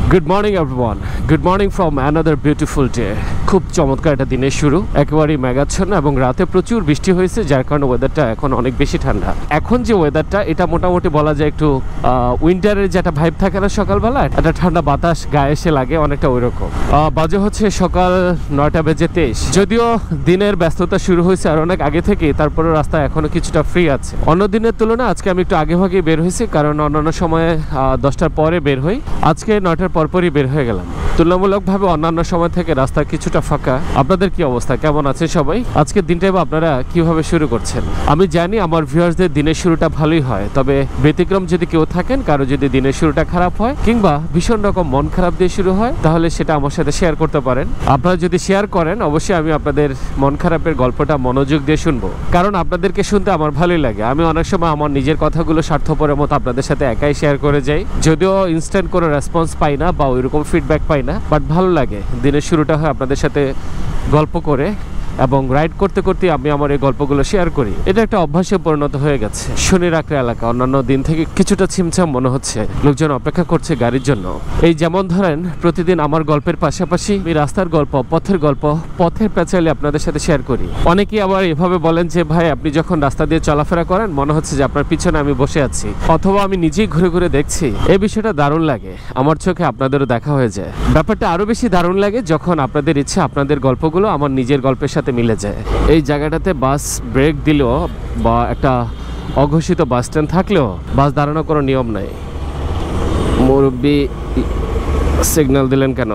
Good morning everyone, good morning from another beautiful day. খুব চমৎকার একটা দিনের শুরু, একেবারেই মেঘাচ্ছন্ন এবং রাতে প্রচুর বৃষ্টি হয়েছে, যার কারণে ওয়েদারটা এখন অনেক বেশি ঠান্ডা। এখন যে ওয়েদারটা, এটা মোটামুটি বলা যায় একটু উইন্টারের যেটা ভাইব থাকে না সকালবেলা, একটা ঠান্ডা বাতাস গায়ে এসে লাগে, অনেকটা ওই রকম। বাজে হচ্ছে সকাল 9:23। যদিও দিনের ব্যস্ততা শুরু হয়েছে আর অনেক আগে থেকে, তারপরে রাস্তা এখনো কিছুটা ফ্রি আছে। অন্য দিনের তুলনায় আজকে আমি একটু আগে ভাগে বের হয়েছি, কারণ অন্যান্য সময়ে 10টার পরে বের হই। আজকে 9টার পরপরই বের হয়ে গেলাম। তুলনামূলকভাবে অন্যান্য সময় থেকে রাস্তা কিছুটা ফাঁকা। আপনাদের কি অবস্থা, কেমন আছে সবাই? আজকের দিনটাই বা আপনারা কিভাবে শুরু করছেন? আমি জানি আমার ভিউয়ার্সদের দিনের শুরুটা ভালোই হয়, তবে ব্যতিক্রম যদি কেউ থাকেন, কারো যদি দিনের শুরুটা খারাপ হয় কিংবা ভীষণ রকম মন খারাপ দিয়ে শুরু হয়, তাহলে সেটা আমার সাথে শেয়ার করতে পারেন। আপনারা যদি শেয়ার করেন, অবশ্যই আমি আপনাদের মন খারাপের গল্পটা মনোযোগ দিয়ে শুনবো, কারণ আপনাদেরকে শুনতে আমার ভালোই লাগে। আমি অনেক সময় আমার নিজের কথাগুলো স্বার্থপরের মতো আপনাদের সাথে একাই শেয়ার করে যাই, যদিও ইনস্ট্যান্ট কোনো রেসপন্স পাই না বা ওইরকম ফিডব্যাক পাই না, বাট ভালো লাগে দিনের শুরুটা হয় আপনাদের সাথে গল্প করে, এবং রাইড করতে করতে আমি আমার এই গল্পগুলো শেয়ার করি। এটা একটা অভ্যাসে পরিণত হয়ে গেছে। শনি রাখড়ে এলাকা অন্যান্য দিন থেকে কিছুটা ছিমছাম মনে হচ্ছে, লোকজন অপেক্ষা করছে গাড়ির জন্য। এই যেমন ধরেন, প্রতিদিন আমার গল্পের পাশাপাশি এই রাস্তার গল্প, পথের গল্প, পথের পেঁচালে আপনাদের সাথে শেয়ার করি। অনেকেই আবার এভাবে বলেন যে, ভাই আপনি যখন রাস্তা দিয়ে চলাফেরা করেন, মনে হচ্ছে যে আপনার পিছনে আমি বসে আছি, অথবা আমি নিজেই ঘুরে ঘুরে দেখছি। এই বিষয়টা দারুণ লাগে, আমার চোখে আপনাদেরও দেখা হয়ে যায়। ব্যাপারটা আরো বেশি দারুণ লাগে যখন আপনাদের ইচ্ছা আপনাদের গল্পগুলো আমার নিজের গল্পের সাথে মিলে যায়। এই জায়গাটাতে বাস ব্রেক দিলেও বা একটা অঘোষিত বাস স্ট্যান্ড থাকলেও বাস দাঁড়ানোর কোনো নিয়ম নাই। মুরব্বি সিগন্যাল দিলেন কেন?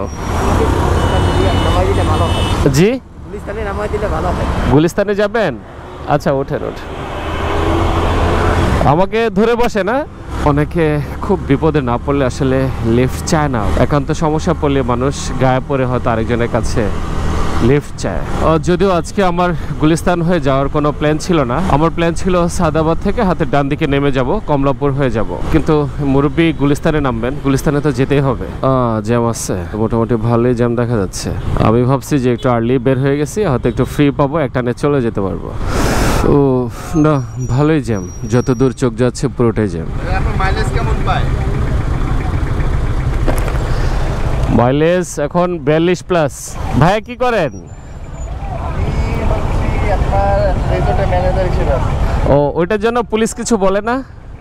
জি, গুলিস্তানে যাবেন? আচ্ছা, ওঠেন ওঠেন, আমাকে ধরে বসে না। অনেকে খুব বিপদে না পড়লে আসলে লিফট চায় না, একান্ত সমস্যা পড়লে মানুষ গায়ে পড়ে হয়তো আরেকজনের কাছে লিফট চায়। যদিও আজকে আমার গুলিস্তান হয়ে যাওয়ার কোনো প্ল্যান ছিল না, আমার প্ল্যান ছিল সাদাবাদ থেকে হাতের ডান দিকে নেমে যাব, কমলাপুর হয়ে যাব, কিন্তু মুরব্বী গুলিস্তানে নামবেন, গুলিস্তানে তো যেতেই হবে। জ্যাম আছে, মোটামুটি ভালোই জ্যাম দেখা যাচ্ছে। আমি ভাবছি যে একটু আর্লি বের হয়ে গেছি, হয়তো একটু ফ্রি পাবো, একটানে চলে যেতে পারবো। ও না, ভালোই জ্যাম, যত দূর চোখ যাচ্ছে পুরোটাই জ্যাম। মাইলেজ কেমন পায়? মাইলেজ এখন 42+। ভাইয়া কি করেন? ও, ওইটার জন্য পুলিশ কিছু বলে না?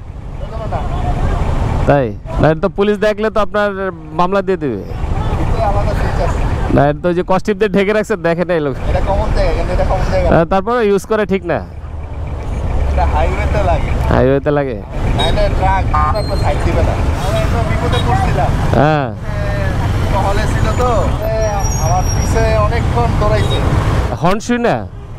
তাই না, তো পুলিশ দেখলে তো আপনার মামলা দিয়ে দেবে না। তো যে কস্টিপদের ঢেকে রাখছে, দেখে না এই লোক, তারপরে ইউজ করে ঠিক না। হাইওয়েতে লাগে, হ্যাঁ। হর্ন শুই না,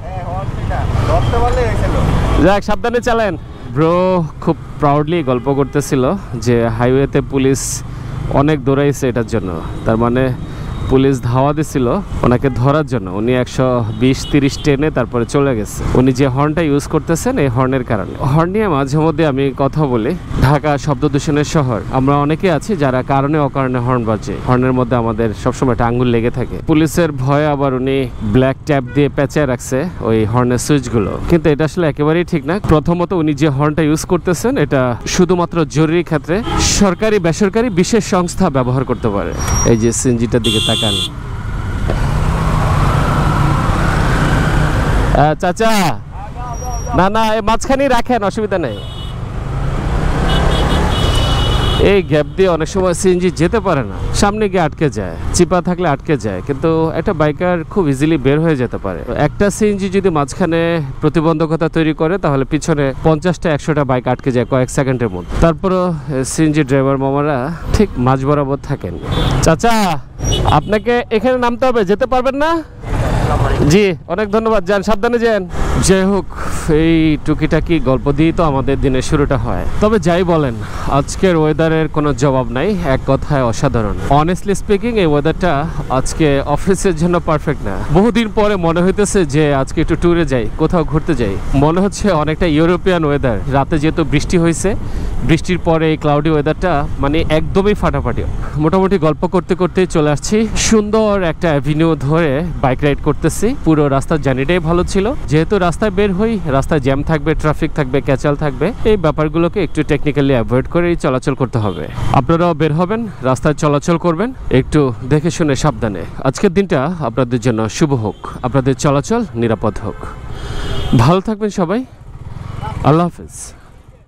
যাক সাবধানে চালান। ব্রো খুব প্রাউডলি গল্প করতেছিল যে হাইওয়েতে পুলিশ অনেক দৌড়াইছে এটার জন্য, তার মানে পুলিশ ধাওয়া দিছিল ওনাকে ধরার জন্য। উনি 120-30 টেনে তারপরে চলে গেছে। উনি যে হর্নটা ইউজ করতেছেন, এই হর্নের কারণে। হর্ন নিয়ে মাঝে মধ্যে আমি কথা বলি। ঢাকা শব্দ দূষণের শহর, আমরা অনেকে আছি যারা কারণে অকারণে হর্ন বাজে। হর্নের মধ্যে আমাদের সবসময় একটা আঙ্গুল লেগে থাকে। পুলিশের ভয়ে আবার উনি ব্ল্যাক ট্যাপ দিয়ে পেঁচায় রাখছে ওই হর্নের সুইচগুলো, কিন্তু এটা আসলে একেবারেই ঠিক না। প্রথমত উনি যে হর্নটা ইউজ করতেছেন, এটা শুধুমাত্র জরুরি ক্ষেত্রে সরকারি বেসরকারি বিশেষ সংস্থা ব্যবহার করতে পারে। এই যে সিএনজিটার দিকে তাকান। চাচা, না না, এই মাঝখানেই রাখেন, অসুবিধা নেই। এই গ্যাপ দিয়ে অনেক সময় সিএনজি যেতে পারে না, সামনে গিয়ে আটকে যায়, চিপা থাকলে আটকে যায়, কিন্তু একটা বাইকার খুব ইজিলি বের হয়ে যেতে পারে। একটা সিএনজি যদি মাঝখানে প্রতিবন্ধকতা তৈরি করে, তাহলে পিছনে 50টা-100টা বাইক আটকে যায় কয়েক সেকেন্ডের মধ্যে। তারপরও সিএনজি ড্রাইভার মামারা ঠিক মাঝ বরাবর থাকেন। চাচা, আপনাকে এখানে নামতে হবে, যেতে পারবেন না? জি, অনেক ধন্যবাদ, যান, সাবধানে যান। যাই হোক, এই টুকিটাকি গল্প দিয়েই তো আমাদের দিনের শুরুটা হয়। তবে যাই বলেন, আজকের ওয়েদারের কোনো জবাব নাই, এক কথায় অসাধারণ। অনেস্টলি স্পিকিং, এই ওয়েদারটা আজকে অফিসের জন্য পারফেক্ট না। বহুদিন পরে মনে হইতেছে যে আজকে একটু ট্যুরে যাই, কোথাও ঘুরতে যাই। মনে হচ্ছে অনেকটা ইউরোপিয়ান ওয়েদার। রাতে যেহেতু বৃষ্টি হয়েছে, বৃষ্টির পরে এই ক্লাউডি ওয়েদারটা মানে একদমই ফাটাফাটি। মোটামুটি গল্প করতে করতেই চলে আসছি। সুন্দর একটা অ্যাভিনিউ ধরে বাইক রাইড করতেছি। পুরো রাস্তার জার্নিটাই ভালো ছিল। যেহেতু রাস্তায় বের হই, রাস্তায় জ্যাম থাকবে, ট্রাফিক থাকবে, ক্যাচাল থাকবে, এই ব্যাপারগুলোকে একটু টেকনিক্যালি অ্যাভয়েড করেই চলাচল করতে হবে। আপনারাও বের হবেন, রাস্তায় চলাচল করবেন একটু দেখে শুনে সাবধানে। আজকের দিনটা আপনাদের জন্য শুভ হোক, আপনাদের চলাচল নিরাপদ হোক। ভালো থাকবেন সবাই। আল্লাহ হাফেজ।